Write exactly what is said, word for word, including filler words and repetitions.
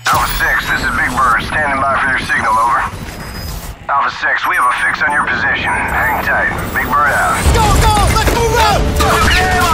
Alpha six, this is Big Bird, standing by for your signal, over. Alpha six, we have a fix on your position. Hang tight. Big Bird out. Go, go! Let's move out! Okay,